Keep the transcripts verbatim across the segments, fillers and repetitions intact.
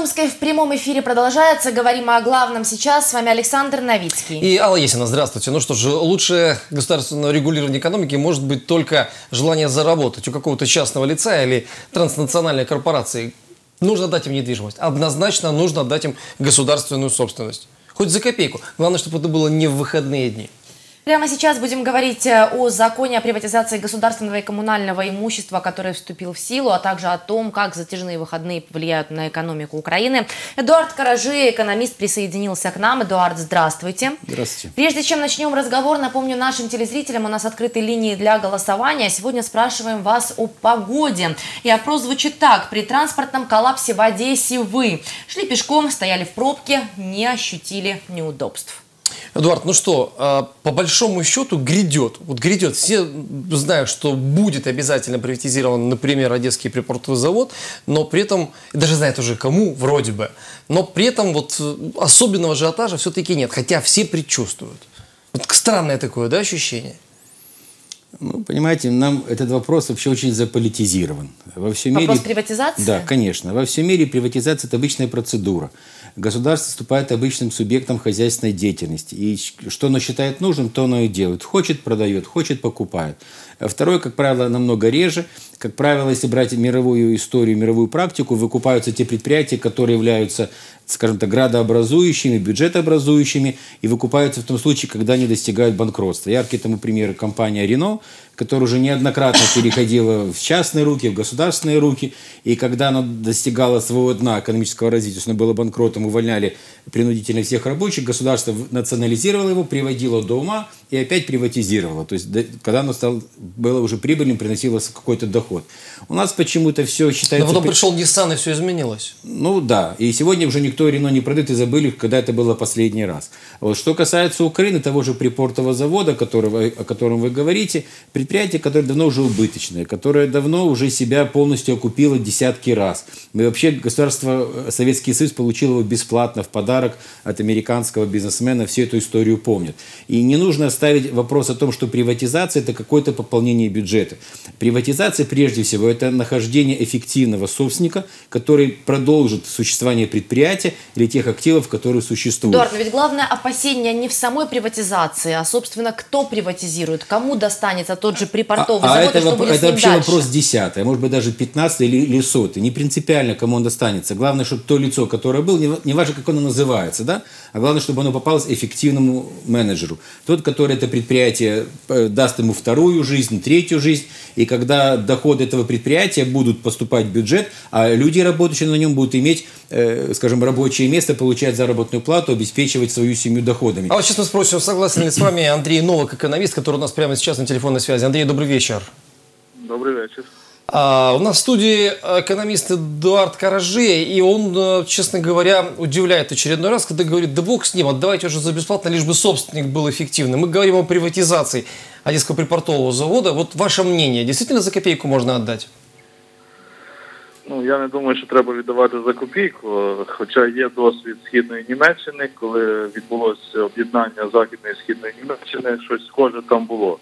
Омской в прямом эфире продолжается. Говорим о главном сейчас. С вами Александр Новицкий. И Алла Есина, здравствуйте. Ну что ж, лучшее государственное регулирование экономики может быть только желание заработать у какого-то частного лица или транснациональной корпорации. Нужно дать им недвижимость. Однозначно нужно дать им государственную собственность. Хоть за копейку. Главное, чтобы это было не в выходные дни. Прямо сейчас будем говорить о законе о приватизации государственного и коммунального имущества, который вступил в силу, а также о том, как затяжные выходные повлияют на экономику Украины. Эдуард Каражи, экономист, присоединился к нам. Эдуард, здравствуйте. Здравствуйте. Прежде чем начнем разговор, напомню нашим телезрителям, у нас открыты линии для голосования. Сегодня спрашиваем вас о погоде. И опрос звучит так. При транспортном коллапсе в Одессе вы шли пешком, стояли в пробке, не ощутили неудобств. Эдуард, ну что, по большому счету грядет. Вот грядет. Все знают, что будет обязательно приватизирован, например, Одесский припортовый завод, но при этом, даже знают уже кому, вроде бы, но при этом вот особенного ажиотажа все-таки нет, хотя все предчувствуют. Вот странное такое, да, ощущение? Ну, понимаете, нам этот вопрос вообще очень заполитизирован. Во всем Вопрос мире... приватизации? Да, конечно. Во всем мире приватизация – это обычная процедура. Государство вступает обычным субъектом хозяйственной деятельности. И что оно считает нужным, то оно и делает. Хочет – продает, хочет – покупает. Второе, как правило, намного реже. Как правило, если брать мировую историю, мировую практику, выкупаются те предприятия, которые являются, скажем так, градообразующими, бюджетообразующими, и выкупаются в том случае, когда они достигают банкротства. Яркий тому пример компания Renault, которая уже неоднократно переходила в частные руки, в государственные руки, и когда она достигала своего дна экономического развития, она была банкротом, увольняли принудительно всех рабочих, государство национализировало его, приводило до ума и опять приватизировало. То есть, когда оно стало, было уже прибыльным, приносило какой-то доход. У нас почему-то все считается... Но потом пришел Nissan, и все изменилось. Ну да, и сегодня уже никто Renault не продает, и забыли, когда это было последний раз. Вот что касается Украины, того же припортового завода, которого, о котором вы говорите, предприятие, которое давно уже убыточное, которое давно уже себя полностью окупило десятки раз. И вообще государство, Советский Союз получил его бесплатно в подарок от американского бизнесмена, всю эту историю помнят. И не нужно ставить вопрос о том, что приватизация – это какое-то пополнение бюджета. Приватизация, прежде всего, это нахождение эффективного собственника, который продолжит существование предприятия или тех активов, которые существуют. Эдуард, но ведь главное опасение не в самой приватизации, а, собственно, кто приватизирует, кому достанется тот же припортовый а, завод, а и что это, будет это с ним вообще дальше? Вопрос десятый, а может быть даже пятнадцатый или, или сотый. Не принципиально, кому он достанется. Главное, чтобы то лицо, которое было, не, не важно, как оно называется, да? А главное, чтобы оно попалось эффективному менеджеру. Тот, который это предприятие даст ему вторую жизнь, третью жизнь, и когда доходы этого предприятия будут поступать в бюджет, а люди, работающие на нем, будут иметь, э, скажем, рабочее место, получать заработную плату, обеспечивать свою семью доходами. А вот сейчас мы спросим, согласен ли с вами Андрей Новак, экономист, который у нас прямо сейчас на телефонной связи. Андрей, добрый вечер. Добрый вечер. А, у нас в студии экономист Эдуард Каражи, и он, честно говоря, удивляет очередной раз, когда говорит: да бог с ним, отдавайте уже за бесплатно, лишь бы собственник был эффективным. Мы говорим о приватизации Одесского припортового завода. Вот ваше мнение, действительно за копейку можно отдать? Ну, я не думаю, що треба віддавати за копійку, хоча є досвід Східної Німеччини, коли відбулося об'єднання Західної і Східної Німеччини, щось схоже там було.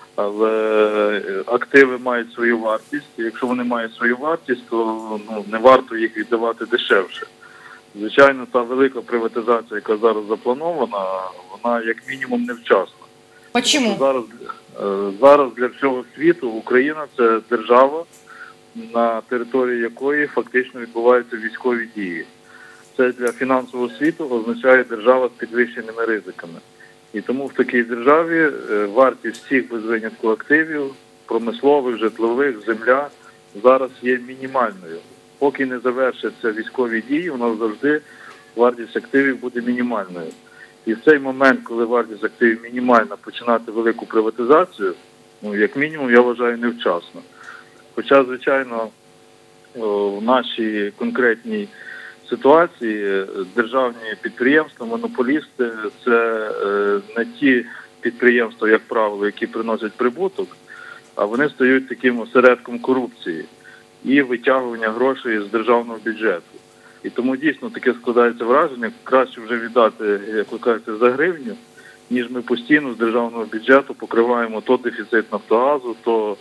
Але активи мають свою вартість, і якщо вони мають свою вартість, то ну, не варто їх віддавати дешевше. Звичайно, та велика приватизація, яка зараз запланована, вона як мінімум невчасна. Чому? Зараз, зараз для всього світу Україна – це держава, на території якої фактично відбуваються військові дії. Це для фінансового світу означає держава з підвищеними ризиками. І тому в такій державі вартість всіх без винятку активів, промислових, житлових, земля, зараз є мінімальною. Поки не завершаться військові дії, у нас завжди вартість активів буде мінімальною. І в цей момент, коли вартість активів мінімальна, починати велику приватизацію, ну, як мінімум, я вважаю, невчасно. Хоча, звичайно, в нашій конкретній ситуації державні підприємства, монополісти – це не ті підприємства, як правило, які приносять прибуток, а вони стають таким осередком корупції і витягування грошей з державного бюджету. І тому дійсно таке складається враження, краще вже віддати, як ви кажете, за гривню, ніж ми постійно з державного бюджету покриваємо то дефіцит Нафтогазу, то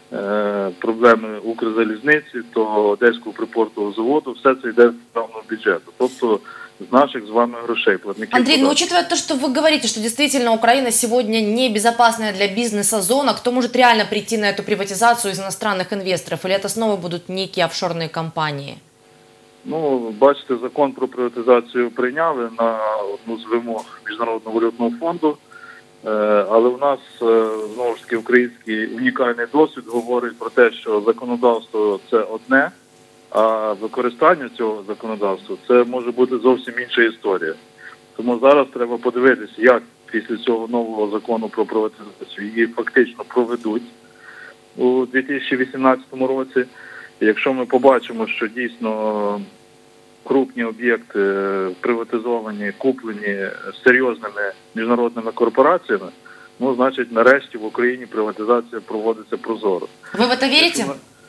е, проблеми Укрзалізниці, того Одеського припортового заводу, все це йде з державного бюджету. Тобто с наших с вами грошей, платников. Андрей, ну учитывая то, что вы говорите, что действительно Украина сегодня небезопасная для бизнеса зона, кто может реально прийти на эту приватизацию из иностранных инвесторов? Или это снова будут некие офшорные компании? Ну, бачите, закон про приватизацію прийняли на одну з вимог Міжнародного валютного фонду, але у нас, знову ж таки, український унікальний досвід говорить про те, що законодавство – це одне, а використання цього законодавства – це може бути зовсім інша історія. Тому зараз треба подивитися, як після цього нового закону про приватизацію її фактично проведуть у дві тисячі вісімнадцятому році. І якщо ми побачимо, що дійсно крупні об'єкти приватизовані, куплені серйозними міжнародними корпораціями, ну, значить, нарешті в Україні приватизація проводиться прозоро. Ви в це вірите?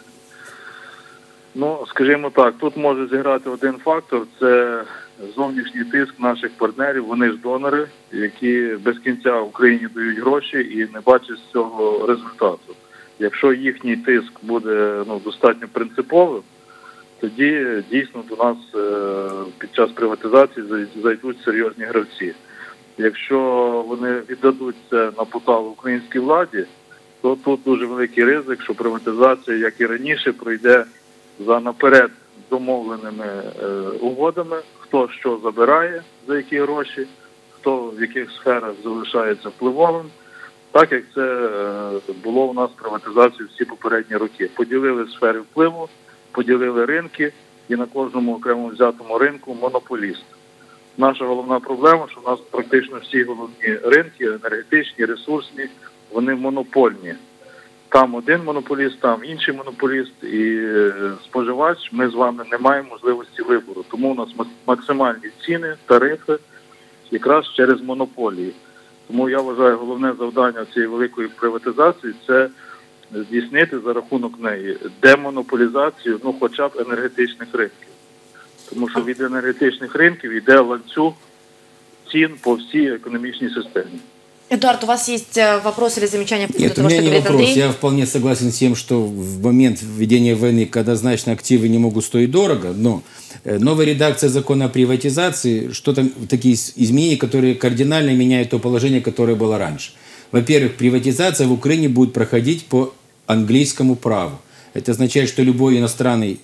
Ну, скажімо так, тут може зіграти один фактор – це зовнішній тиск наших партнерів, вони ж донори, які без кінця Україні дають гроші і не бачать з цього результату. Якщо їхній тиск буде ну, достатньо принциповим, тоді дійсно до нас е, під час приватизації зайдуть серйозні гравці. Якщо вони віддадуть це на поталу українській владі, то тут дуже великий ризик, що приватизація, як і раніше, пройде за наперед домовленими е, угодами, хто що забирає, за які гроші, хто в яких сферах залишається впливовим, так як це е, було у нас приватизацію всі попередні роки. Поділили сфери впливу, поділили ринки і на кожному окремо взятому ринку монополіст. Наша головна проблема, що у нас практично всі головні ринки, енергетичні, ресурсні, вони монопольні. Там один монополіст, там інший монополіст і споживач, ми з вами не маємо можливості вибору. Тому у нас максимальні ціни, тарифи якраз через монополії. Тому я вважаю, головне завдання цієї великої приватизації – це здійснити за рахунок неї демонополізацію, ну хоча б енергетичних ринків. Тому що від енергетичних ринків йде ланцюг цін по всій економічній системі. Эдуард, у вас есть вопрос или замечание по поводу Нет, того, у меня что не говорит вопрос. Андрей? Я вполне согласен с тем, что в момент введения войны, когда однозначно активы не могут стоить дорого, но новая редакция закона о приватизации, что-то такие изменения, которые кардинально меняют то положение, которое было раньше. Во-первых, приватизация в Украине будет проходить по английскому праву. Это означает, что любой иностранный,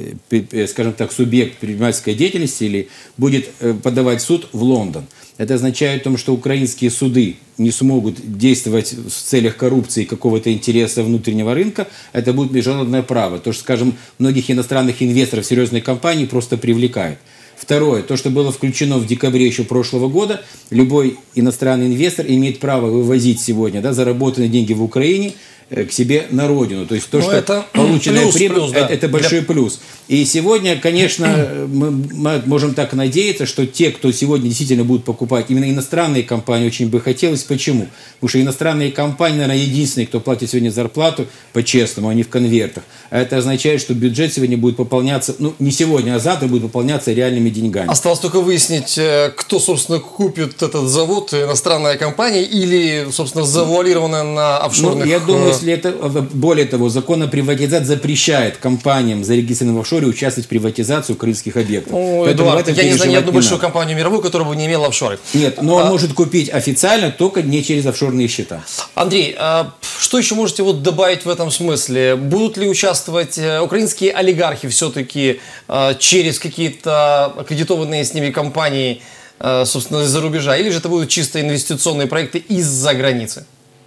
скажем так, субъект предпринимательской деятельности или будет подавать в суд в Лондон. Это означает, что украинские суды не смогут действовать в целях коррупции какого-то интереса внутреннего рынка. Это будет международное право. То, что, скажем, многих иностранных инвесторов серьезной компании просто привлекает. Второе, то, что было включено в декабре еще прошлого года, любой иностранный инвестор имеет право вывозить сегодня, да, заработанные деньги в Украине к себе на родину. То есть то, Но что это полученная плюс, прибыль, плюс, да. это, это большой Для... плюс. И сегодня, конечно, мы, мы можем так надеяться, что те, кто сегодня действительно будут покупать, именно иностранные компании, очень бы хотелось. Почему? Потому что иностранные компании, наверное, единственные, кто платит сегодня зарплату по-честному, а не в конвертах. А это означает, что бюджет сегодня будет пополняться, ну, не сегодня, а завтра будет пополняться реальными деньгами. Осталось только выяснить, кто, собственно, купит этот завод, иностранная компания или, собственно, завуалированная на офшорных... Ну, я думаю, если это... Более того, закон о приватизации запрещает компаниям, зарегистрированным в офшоре, участвовать в приватизации украинских объектов. О, Эдуард, я не знаю ни одну большую компанию мировую, которая бы не имела офшоры. Нет, но а... он может купить официально, только не через офшорные счета. Андрей, а что еще можете вот добавить в этом смысле? Будут ли участвовать украинские олигархи все-таки через какие-то аккредитованные с ними компании, собственно, из-за рубежа? Или же это будут чисто инвестиционные проекты из-за границы?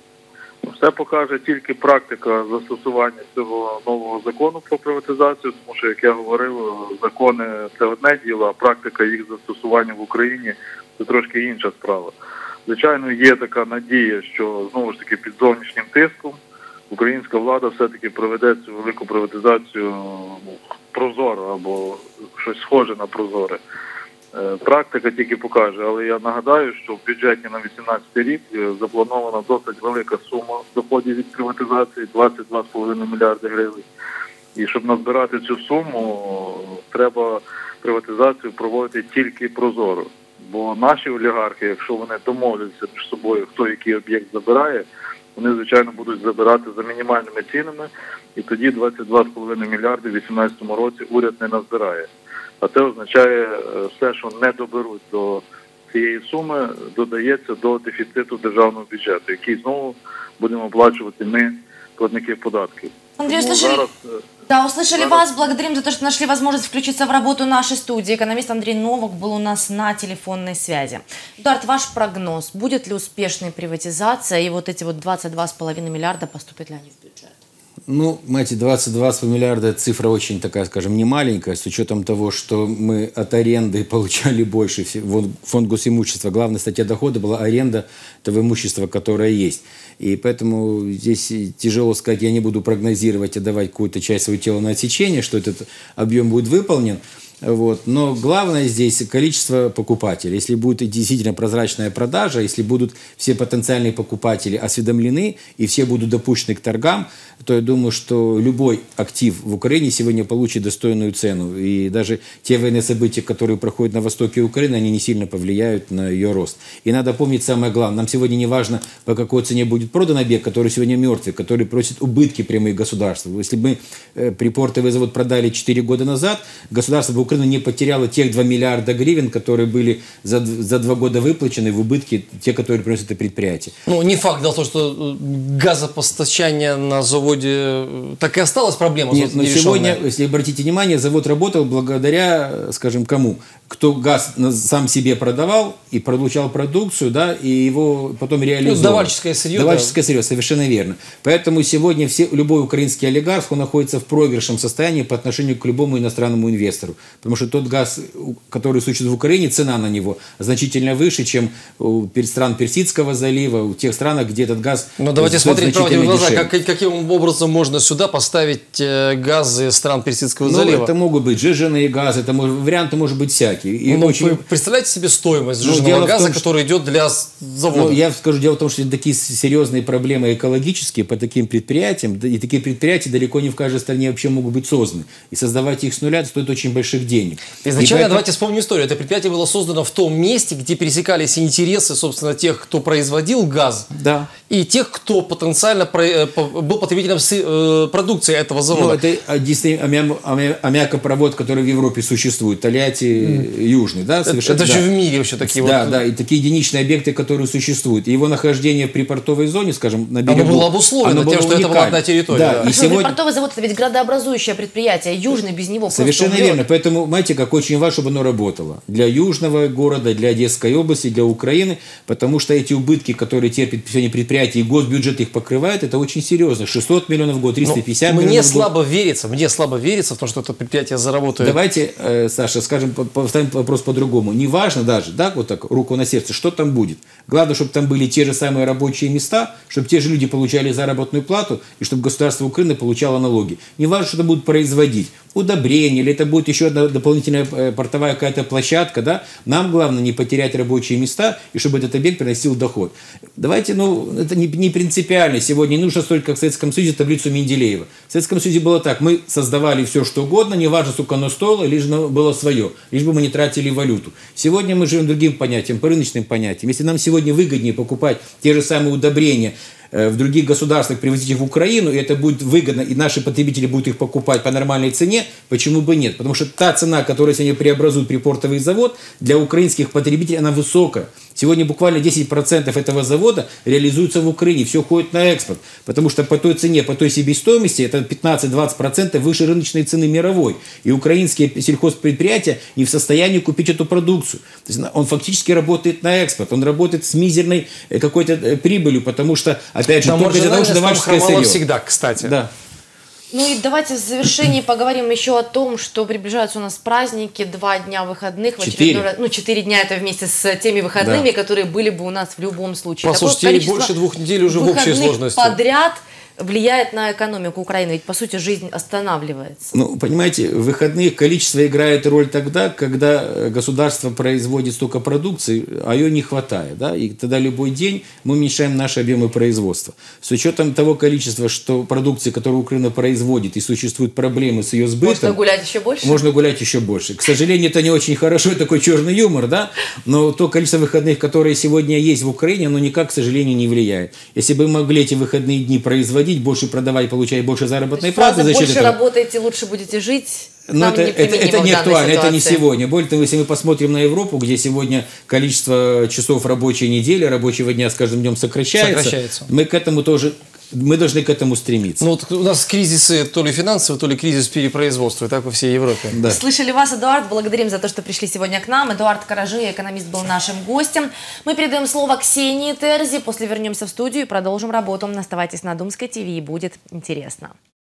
Все покаже тільки практика застосування цього нового закону про приватизацію, тому що, як я говорив, закони – це одне діло, а практика їх застосування в Україні – це трошки інша справа. Звичайно, є така надія, що, знову ж таки, під зовнішнім тиском українська влада все-таки проведе цю велику приватизацію прозоро або щось схоже на прозоре. Практика тільки покаже, але я нагадаю, що в бюджеті на вісімнадцятий рік запланована досить велика сума доходів від приватизації – двадцять два з половиною мільярди гривень. І щоб назбирати цю суму, треба приватизацію проводити тільки прозоро. Бо наші олігархи, якщо вони домовляться між собою, хто який об'єкт забирає, вони, звичайно, будуть забирати за мінімальними цінами, і тоді двадцять два цілих п'ять десятих мільярди в дві тисячі вісімнадцятому році уряд не назбирає. А це означає, все, що не доберуть до цієї суми, додається до дефіциту державного бюджету, який знову будемо оплачувати ми, платники податків. Андрей, Тому услышали, зараз, да, услышали зараз... вас. Благодарим за то, что нашли возможность включиться в работу нашей студии. Экономист Андрей Новак был у нас на телефонной связи. Эдуард, ваш прогноз. Будет ли успешной приватизация и вот эти вот двадцать два целых пять миллиарда поступят ли они в бюджет? Ну, знаете, двадцать два миллиарда цифра очень такая, скажем, не маленькая, с учетом того, что мы от аренды получали больше. Фонд госимущества, главная статья дохода была аренда того имущества, которое есть. И поэтому здесь тяжело сказать, я не буду прогнозировать и давать какую-то часть своего тела на отсечение, что этот объем будет выполнен. Вот. Но главное здесь количество покупателей. Если будет действительно прозрачная продажа, если будут все потенциальные покупатели осведомлены и все будут допущены к торгам, то я думаю, что любой актив в Украине сегодня получит достойную цену. И даже те военные события, которые проходят на востоке Украины, они не сильно повлияют на ее рост. И надо помнить самое главное. Нам сегодня не важно, по какой цене будет продан объект, который сегодня мертвый, который просит убытки прямые государства. Если бы мы припортовый завод продали четыре года назад, государство бы Украина не потеряла тех два миллиарда гривен, которые были за, за два года выплачены в убытки, те, которые приносят это предприятие. Ну, не факт, дело в том, что газопостачание на заводе так и осталась проблема. Нет, но сегодня, если обратите внимание, завод работал благодаря, скажем, кому? Кто газ сам себе продавал и получал продукцию, да, и его потом реализовал. Ну, давальческое сырье. Давальческое да. сырье, совершенно верно. Поэтому сегодня все, любой украинский олигарх, он находится в проигрышном состоянии по отношению к любому иностранному инвестору. Потому что тот газ, который существует в Украине, цена на него значительно выше, чем у стран Персидского залива, у тех странах, где этот газ Ну, давайте смотреть правде в глаза, как, каким образом можно сюда поставить газы стран Персидского ну, залива? Это могут быть сжиженные газы, это может, варианты может быть всякие. И ну, очень... Представляете себе стоимость ну, сжиженного газа, том, который идет для завода? Ну, я скажу, дело в том, что такие серьезные проблемы экологические по таким предприятиям, и такие предприятия далеко не в каждой стране вообще могут быть созданы. И создавать их с нуля стоит очень больших денег. Изначально, поэтому... давайте вспомним историю. Это предприятие было создано в том месте, где пересекались интересы, собственно, тех, кто производил газ, да. и тех, кто потенциально был потребителем продукции этого завода. Ну, это действительно аммиакопровод, который в Европе существует, Тольятти, mm. Южный, да, совершенно. Это, это да. же в мире вообще такие да, вот. Да, и такие единичные объекты, которые существуют. И его нахождение в припортовой зоне, скажем, на берегу. Оно было обусловлено тем, что это была одна территория. Да, да. И сегодня... Припортовый завод — это ведь градообразующее предприятие, Южный без него совершенно просто умрет. верно. Поэтому, знаете, как очень важно, чтобы оно работало. Для Южного города, для Одесской области, для Украины, потому что эти убытки, которые терпит сегодня предприятие, и госбюджет их покрывает, это очень серьезно. шестьсот миллионов в год, триста пятьдесят Но миллионов мне в год. слабо верится, мне слабо верится в том, что это предприятие заработает. Давайте, э, Саша, скажем, поставим вопрос по-другому. Не важно даже, да, вот так, руку на сердце, что там будет. Главное, чтобы там были те же самые рабочие места, чтобы те же люди получали заработную плату, и чтобы государство Украины получало налоги. Не важно, что это будут производить. Удобрения, или это будет еще одна дополнительная портовая какая-то площадка, да, нам главное не потерять рабочие места, и чтобы этот объект приносил доход. Давайте, ну, это не, не принципиально. Сегодня не нужно столько, как в Советском Союзе, таблицу Менделеева. В Советском Союзе было так, мы создавали все, что угодно, не важно, сколько оно стоило, лишь бы было свое, лишь бы мы не тратили валюту. Сегодня мы живем другим понятием, по рыночным понятиям. Если нам сегодня выгоднее покупать те же самые удобрения в других государствах, привозить их в Украину, и это будет выгодно, и наши потребители будут их покупать по нормальной цене, почему бы нет? Потому что та цена, которую сегодня преобразует припортовый завод, для украинских потребителей, она высокая. Сегодня буквально десять процентов этого завода реализуется в Украине, все уходит на экспорт, потому что по той цене, по той себестоимости, это пятнадцать-двадцать процентов выше рыночной цены мировой. И украинские сельхозпредприятия не в состоянии купить эту продукцию. То есть он фактически работает на экспорт, он работает с мизерной какой-то прибылью, потому что, опять же, только из-за того, что давальческое сырье. Всегда, кстати. Да. Ну и давайте в завершении поговорим еще о том, что приближаются у нас праздники, два дня выходных. В четыре. Раз, ну, четыре дня это вместе с теми выходными, да. которые были бы у нас в любом случае. Послушайте, и больше двух недель уже в общей сложности. Подряд. влияет на экономику Украины? Ведь, по сути, жизнь останавливается. Ну, понимаете, в выходных количество играет роль тогда, когда государство производит столько продукции, а ее не хватает. Да? И тогда любой день мы уменьшаем наши объемы производства. С учетом того количества, что продукции, которую Украина производит, и существуют проблемы с ее сбытом... Можно гулять еще больше? Можно гулять еще больше. К сожалению, это не очень хорошо, такой черный юмор, да? Но то количество выходных, которые сегодня есть в Украине, оно никак, к сожалению, не влияет. Если бы мы могли эти выходные дни производить, больше продавать, получать больше заработной платы за счет больше этого. работаете, лучше будете жить. Но это, не это, это не актуально, это не ситуации. сегодня. Более того, если мы посмотрим на Европу, где сегодня количество часов рабочей недели, рабочего дня с каждым днем сокращается, Сокращается. мы к этому тоже, мы должны к этому стремиться. Ну вот у нас кризисы то ли финансовые, то ли кризис перепроизводства, и так во всей Европе. Да. Слышали вас, Эдуард. Благодарим за то, что пришли сегодня к нам. Эдуард Каражи, экономист, был нашим гостем. Мы передаем слово Ксении Терзи. После вернемся в студию и продолжим работу. Оставайтесь на Думской ТВ, будет интересно.